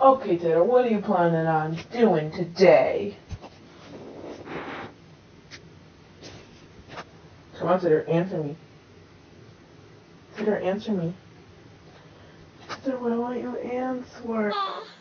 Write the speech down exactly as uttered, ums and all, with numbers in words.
Okay, Tidder, what are you planning on doing today? Come on, Tidder, answer me. Tidder, answer me. Tidder, why won't you answer?